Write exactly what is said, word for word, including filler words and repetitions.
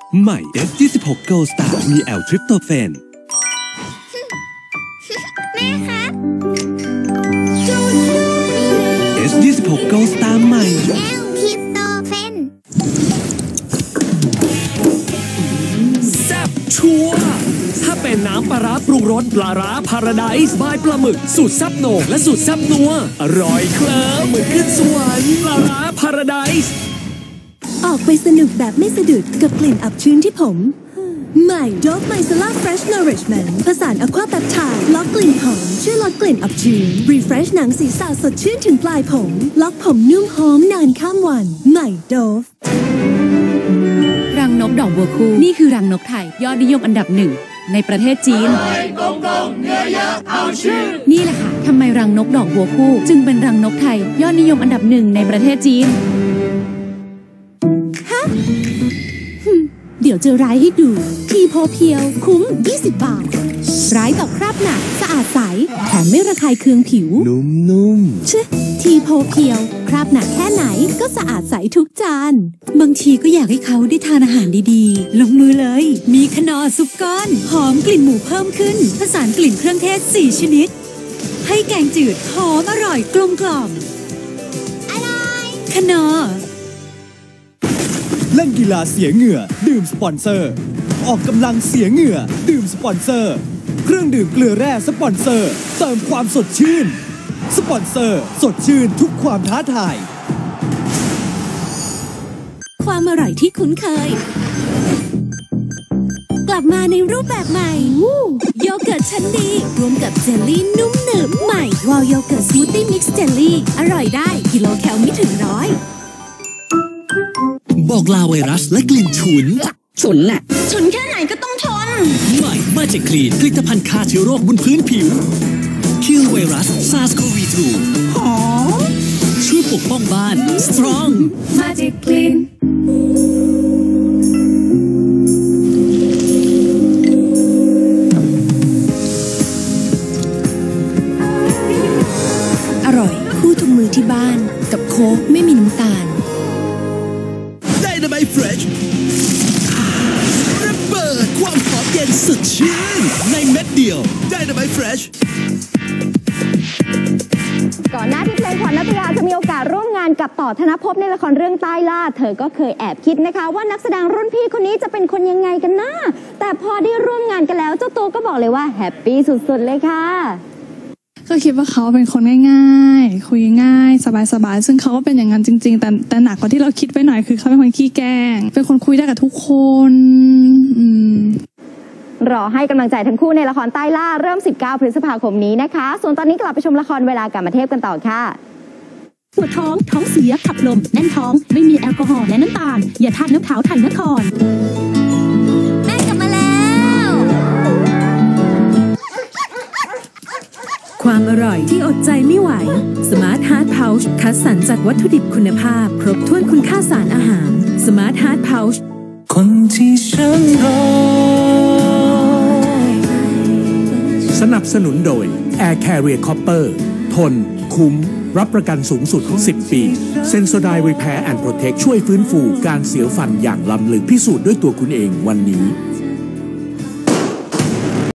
ใหม่ เอส ยี่สิบหก Gold Star มีแอลทริปโตเฟนแม่คะเอส ยี่สิบหก Gold Star ใหม่แอลทริปโตเฟนแซ่บชัวร์ถ้าเป็นน้ำปลาร้าปรุงรสปลาร้าพาราไดซ์บายปลาหมึกสูตรแซ่บโหน่งและสูตรแซ่บนัวอร่อยเคลิ้มเหมือนขึ้นสวรรค์ปลาร้าพาราไดซ์ออกไปสนุกแบบไม่สะดุดกับกลิ่นอับชื้นที่ผมใหม่ Dove Micellar Fresh Nourishment ผสานอะควาแปปไทด์ล็อกกลิ่นหอมช่วยลดกลิ่นอับชื้น Refresh หนังศีรษะสดชื่นถึงปลายผมล็อกผมนุ่มหอมนานข้ามวันใหม่ Dove รังนกดอกบัวคู่นี่คือรังนกไทยยอดนิยมอันดับหนึ่งในประเทศจีนนี่แหละค่ะทำไมรังนกดอกบัวคู่จึงเป็นรังนกไทยยอดนิยมอันดับหนึ่งในประเทศจีนเดี๋ยวจะร้ายให้ดูทีโพเพียวคุ้มยี่สิบบาทร้ายต่อคราบหนักสะอาดใสแถมไม่ระคายเคืองผิวนุ่มๆชึทีโพเพียวคราบหนักแค่ไหนก็สะอาดใสทุกจานบางทีก็อยากให้เขาได้ทานอาหารดีๆลงมือเลยมีขนอซุปก้อนหอมกลิ่นหมูเพิ่มขึ้นผสานกลิ่นเครื่องเทศสี่ชนิดให้แกงจืดหอมอร่อยกลมกล่อมอร่อยขนอเล่นกีฬาเสียเหงื่อดื่มสปอนเซอร์ออกกำลังเสียเหงื่อดื่มสปอนเซอร์เครื่องดื่มเกลือแร่สปอนเซอร์เติมความสดชื่นสปอนเซอร์สดชื่นทุกความท้าทายความอร่อยที่คุ้นเคยกลับมาในรูปแบบใหม่โยเกิร์ตชั้นดีรวมกับเจลลี่นุ่มหนึบใหม่วอลโยเกิร์ตสมูทตี้มิกซ์เจลลี่อร่อยได้กิโลแคลไม่ถึงร้อยบอกลาไวรัสและกลิ่นฉุนฉุนน่ะฉุนแค่ไหนก็ต้องทนใหม่มาจิกคลีนผลิตภัณฑ์ฆ่าเชื้อโรคบนพื้นผิวคิวไวรัส ซาร์ส โควี ทูหอมช่วยปกป้องบ้าน สตรองมาจิกคลีนอร่อยคู่ทุกมือที่บ้านกับโค้กไม่มีน้ำตาล Dynamite Fresh ระเบิดความหอมเย็นสดชื่นในเม็ดเดียว Dynamite Fresh ก่อนหน้าที่เพลงขวัญณัฐยาจะมีโอกาสร่วมงานกับต่อธนภพในละครเรื่องใต้ล่าเธอก็เคยแอบคิดนะคะว่านักแสดงรุ่นพี่คนนี้จะเป็นคนยังไงกันนะแต่พอได้ร่วมงานกันแล้วเจ้าตัวก็บอกเลยว่าแฮปปี้สุดๆเลยค่ะก็คิดว่าเขาเป็นคนง่ายๆคุยง่ายสบายๆซึ่งเขาก็เป็นอย่างนั้นจริงๆแต่แต่หนักกว่าที่เราคิดไว้หน่อยคือเขาเป็นคนขี้แกล้งเป็นคนคุยได้กับทุกคนอืมรอให้กำลังใจทั้งคู่ในละครใต้ล่าเริ่มสิบเก้าพฤษภาคมนี้นะคะส่วนตอนนี้กลับไปชมละครเวลากรรมเทพกันต่อค่ะปวดท้องท้องเสียขับลมแน่นท้องไม่มีแอลกอฮอล์และน้ำตาลอย่าทานน้ำขาวไทยนครแม่กลับมาแล้วความอร่อยที่อดใจไม่ไหว Smart Heart Pouch คัดสรรจากวัตถุดิบคุณภาพครบถ้วนคุณค่าสารอาหาร Smart Heart Pouch คนที่ฉันรอสนับสนุนโดย Air Carrier Copper ทนคุ้มรับประกันสูงสุดสิบปี Sensodyne Repair and Protect ช่วยฟื้นฟูการเสียวฟันอย่างล้ำลึกพิสูจน์ด้วยตัวคุณเองวันนี้